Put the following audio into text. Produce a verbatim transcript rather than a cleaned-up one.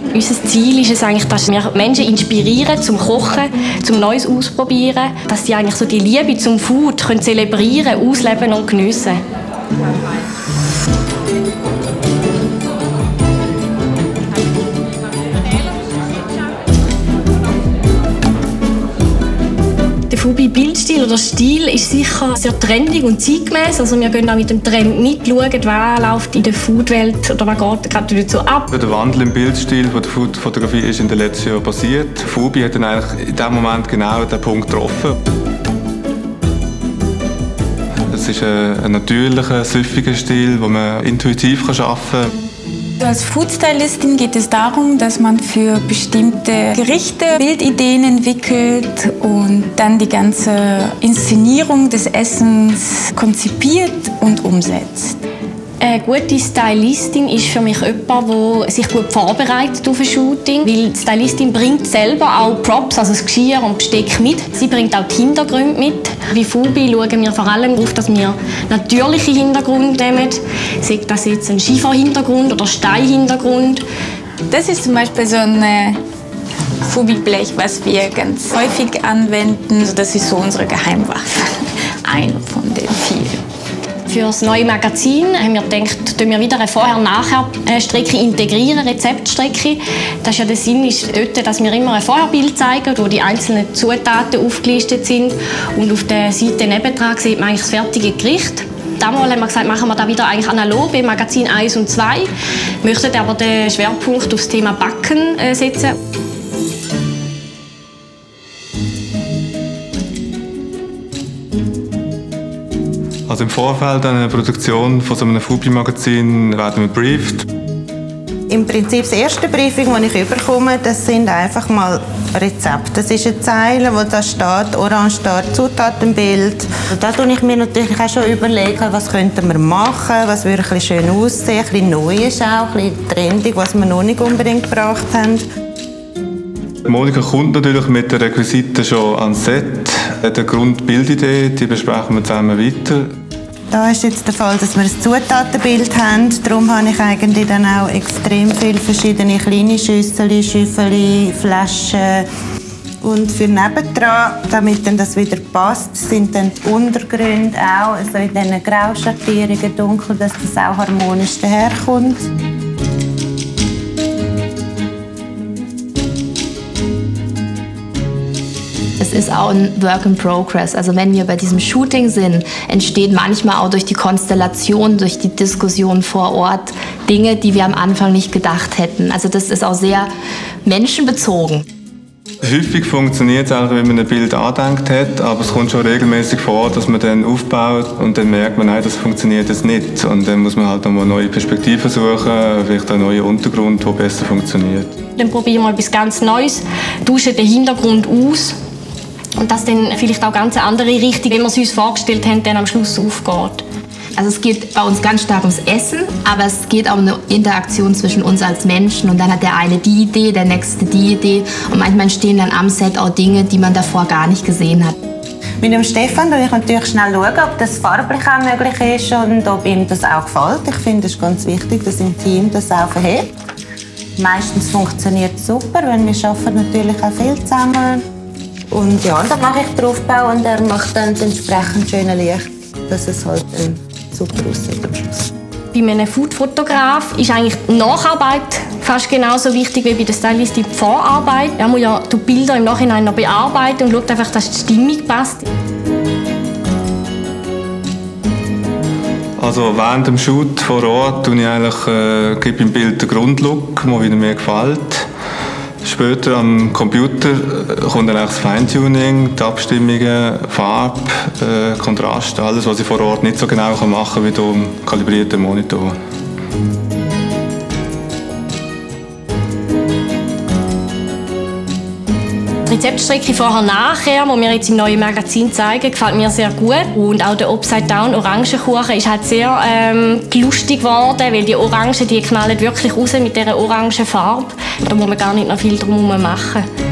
Unser Ziel ist es eigentlich, dass wir Menschen inspirieren zum Kochen, zum Neues ausprobieren, dass sie eigentlich so die Liebe zum Food können zelebrieren, ausleben und geniessen. Der Fubi-Bildstil oder Stil ist sicher sehr trendig und zeitgemäß. Also wir gehen auch mit dem Trend mit, schauen, was läuft in der Foodwelt oder was geht gerade nicht so ab. Der Wandel im Bildstil von der Foodfotografie ist in den letzten Jahren passiert. Fubi hat dann eigentlich in diesem Moment genau den Punkt getroffen. Es ist ein, ein natürlicher, süffiger Stil, den man intuitiv arbeiten kann. Als Foodstylistin geht es darum, dass man für bestimmte Gerichte Bildideen entwickelt und dann die ganze Inszenierung des Essens konzipiert und umsetzt. Eine gute Stylistin ist für mich jemand, der sich gut vorbereitet auf ein Shooting. Weil die Stylistin bringt selber auch Props, also das Geschirr und Besteck mit. Sie bringt auch die Hintergründe mit. Bei Fubi schauen wir vor allem darauf, dass wir natürliche Hintergründe nehmen. Sei das jetzt ein Schieferhintergrund oder Steinhintergrund. Das ist zum Beispiel so ein Fubi-Blech, was wir ganz häufig anwenden. Das ist so unsere Geheimwaffe. Einer von den vielen. Für das neue Magazin haben wir gedacht, dass wir wieder eine Vorher-Nachher-Strecke integrieren, Rezeptstrecke. Das ist ja der Sinn ist dort, dass wir immer ein Vorherbild zeigen, wo die einzelnen Zutaten aufgelistet sind. Und auf der Seite nebendran sieht man eigentlich das fertige Gericht. Damals haben wir gesagt, machen wir das wieder eigentlich analog bei Magazin eins und zwei. Wir möchten aber den Schwerpunkt auf das Thema Backen setzen. Also im Vorfeld einer Produktion von so einem Fubi-Magazin werden wir brieft. Im Prinzip das erste Briefing, das ich bekomme, das sind einfach mal Rezepte. Das ist eine Zeile, wo da steht, orange steht, Zutatenbild. Und da tue ich mir natürlich auch schon überlegen, was könnten wir machen, was würde ein bisschen schön aussehen, ein bisschen neu ist auch, ein bisschen trendig, was wir noch nicht unbedingt gebracht haben. Monika kommt natürlich mit den Requisiten schon ans Set. Die Grundbildidee, die besprechen wir zusammen weiter. Da ist jetzt der Fall, dass wir ein Zutatenbild haben. Darum habe ich eigentlich dann auch extrem viele verschiedene kleine Schüsseln, Schüffeli, Flaschen. Und für nebendran, damit dann das wieder passt, sind dann die Untergründe auch also in diesen Grauschattierungen dunkel, dass das auch harmonisch daherkommt. Es ist auch ein Work in Progress. Also wenn wir bei diesem Shooting sind, entstehen manchmal auch durch die Konstellation, durch die Diskussion vor Ort Dinge, die wir am Anfang nicht gedacht hätten. Also das ist auch sehr menschenbezogen. Häufig funktioniert es auch, wenn man ein Bild angedenkt hat, aber es kommt schon regelmäßig vor, dass man dann aufbaut und dann merkt man, nein, das funktioniert jetzt nicht. Und dann muss man halt nochmal neue Perspektiven suchen, vielleicht einen neuen Untergrund, der besser funktioniert. Dann probieren wir etwas ganz Neues, tauschen den Hintergrund aus. Und dass dann vielleicht auch ganz eine andere Richtung, wie wir es uns vorgestellt haben, dann am Schluss aufgeht. Also es geht bei uns ganz stark ums Essen, aber es geht auch um eine Interaktion zwischen uns als Menschen. Und dann hat der eine die Idee, der nächste die Idee. Und manchmal entstehen dann am Set auch Dinge, die man davor gar nicht gesehen hat. Mit dem Stefan schaue ich natürlich schnell, schauen, ob das farblich auch möglich ist und ob ihm das auch gefällt. Ich finde es ganz wichtig, dass im Team das auch verhebt. Meistens funktioniert es super, wenn wir arbeiten natürlich auch viel zusammen. Und ja, dann mache ich den Aufbau und er macht dann das entsprechend schöne Licht, dass es halt äh, super aussieht am Schluss. Bei einem Foodfotograf ist eigentlich die Nacharbeit fast genauso wichtig wie bei der Stylistin die Vorarbeit. Er muss ja die Bilder im Nachhinein noch bearbeiten und schaut einfach, dass die Stimmung passt. Also während dem Shoot vor Ort tue ich eigentlich, äh, gebe im Bild den Grundlook, der wieder mir gefällt. Später am Computer kommt dann auch das Feintuning, die Abstimmungen, Farbe, äh, Kontrast, alles, was ich vor Ort nicht so genau machen kann wie hier am kalibrierten Monitor. Die Rezeptstrecke vorher-nachher, die wir jetzt im neuen Magazin zeigen, gefällt mir sehr gut. Und auch der Upside-Down-Orangenkuchen ist halt sehr ähm, lustig geworden, weil die Orangen, die knallen wirklich raus mit dieser orangen Farbe. Da muss man gar nicht noch viel drum herum machen.